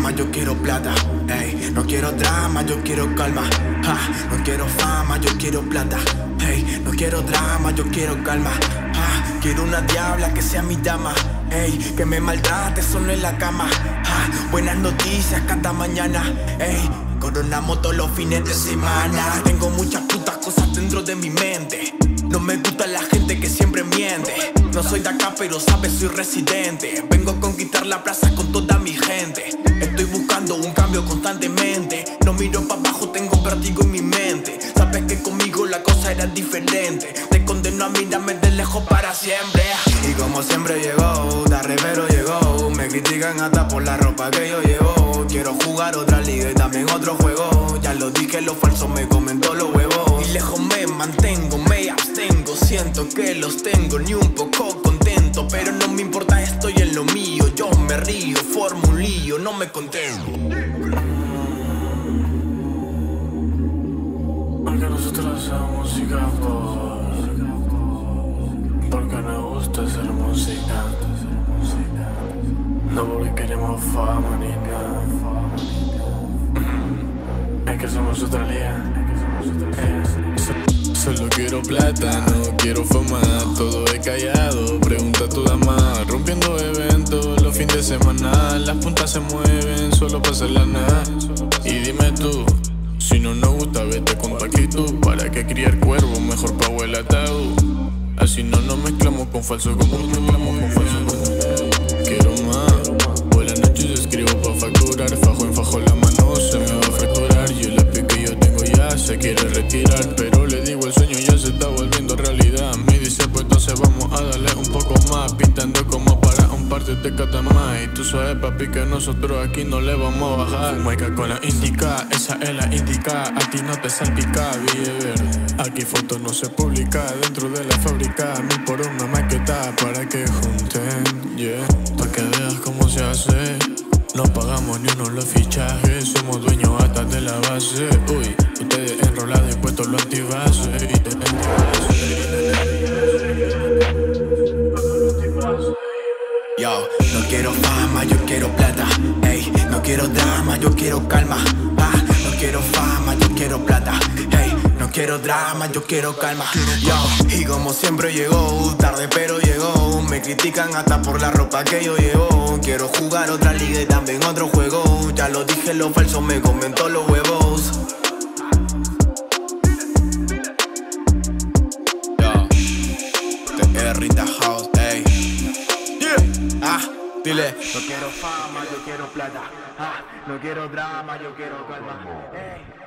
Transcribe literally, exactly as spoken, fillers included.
drama, yo quiero plata. Ey, no quiero drama, yo quiero calma. Ja, no quiero fama, yo quiero plata. Ey, no quiero drama, yo quiero calma. Ja, quiero una diabla que sea mi dama. Ey, que me maltrate solo en la cama. Ja, buenas noticias cada mañana. Ey, coronamos todos los fines de semana. Tengo muchas putas cosas dentro de mi mente. No me gusta la gente que siempre miente. No soy de acá pero sabes soy residente. Vengo a conquistar la plaza con toda mi gente. Estoy buscando un cambio constantemente. No miro para abajo, tengo vértigo en mi mente. Sabes que conmigo la cosa era diferente. Te condeno a mirarme de lejos para siempre. Y como siempre llegó, da revero llegó. Me critican hasta por la ropa que yo llevo. Quiero jugar otra liga y también otro juego. Ya lo dije, los falsos me comentó los huevos. Y lejos me mantengo, me abstengo. Siento que los tengo ni un poco contento. Pero no me importa, estoy en lo mío. Yo me río, formo un lío, no me contengo. Porque nosotros hacemos música por... porque nos gusta hacer música. No porque queremos fama ni nada. Es que somos otra liga. Solo quiero plata, no quiero fama. Todo he callado, pregunta a tu dama. Rompiendo eventos los fines de semana. Las puntas se mueven, solo pasa la nada. Y dime tú, si no nos gusta vete con tu actitud. ¿Para qué criar cuervo? Mejor pago el ataúd. Así no nos mezclamos con falso como nos mezclamos con falso como. Quiero más, buenas noches escribo pa' facturar. Fajo en fajo la mano se me va a fracturar. Y el lápiz que yo tengo ya se quiere retirar. Pero le digo el sueño ya se está volviendo realidad. Me dice pues entonces vamos a darle un poco más. Pintando como para un par de tecatas más. Y tú sabes papi que nosotros aquí no le vamos a bajar. Maica con la indica, esa es la indica. A ti no te salpica, ver. Aquí fotos no se publica dentro de la fábrica. Mil por una maqueta para que junten, yeah. Pa' que veas cómo se hace. No pagamos ni uno los fichajes. Somos dueños hasta de la base. Uy, ustedes enrolados y puestos los antibase. Yo, no quiero fama, yo quiero plata. Ey, no quiero drama, yo quiero calma. Ah, no quiero fama, yo quiero plata. Ey, no quiero drama, yo quiero calma. Yo, y como siempre llegó, tarde pero llegó. Me critican hasta por la ropa que yo llevo. Quiero jugar otra liga y también otro juego. Ya lo dije, los falsos me comentó los huevos. Yo, T R in the house, ey. Ah, dile. No quiero fama, yo quiero plata. Ah, no quiero drama, yo quiero calma. Ey.